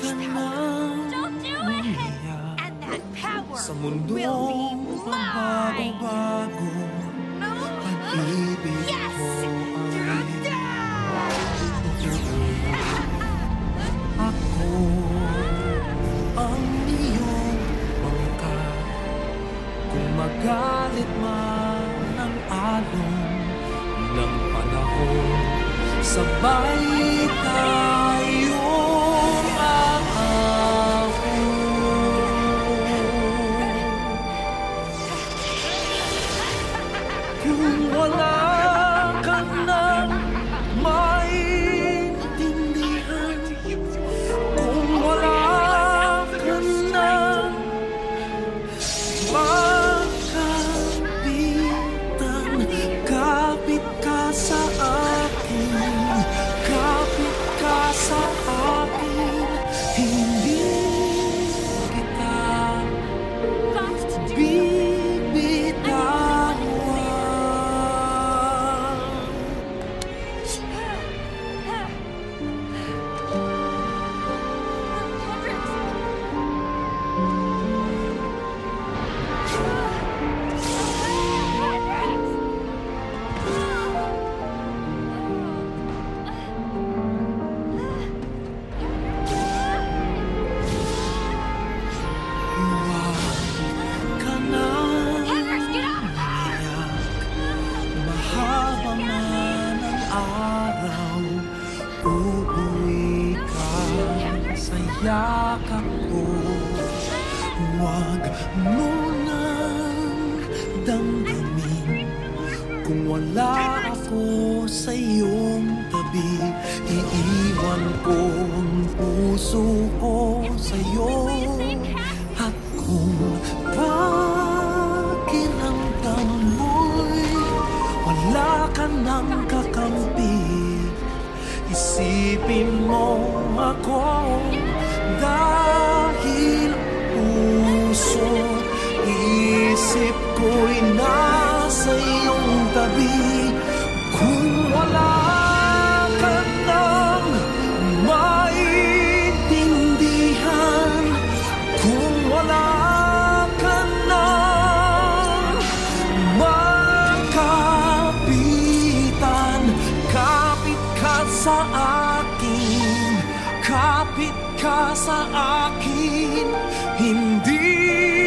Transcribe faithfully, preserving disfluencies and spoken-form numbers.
Don't do it! And that power will be mine! Yes! Ako ang iyong pangkat. Kung magalit man ang alon ng panahon, sabay tayong aahon. Kung wala ka nang maintindihan, kung wala ka nang magkapitan, kapit ka sa akin, kapit ka sa akin, hindi kita bibitawan. Uuwi ka sa yakap ko. Huwag mo nang damdamin kung wala ako sa iyong tabi. Iiwan ko ang puso ko sa iyo. At kung pakiramdam mo'y wala ka nang kakampi, isipin mo ako, dahil puso isip ko'y nasa iyong tabi. Kung wala ka nang maintindihan, kung wala ka nang makapitan, kapit ka sa akin, kapit ka sa akin, hindi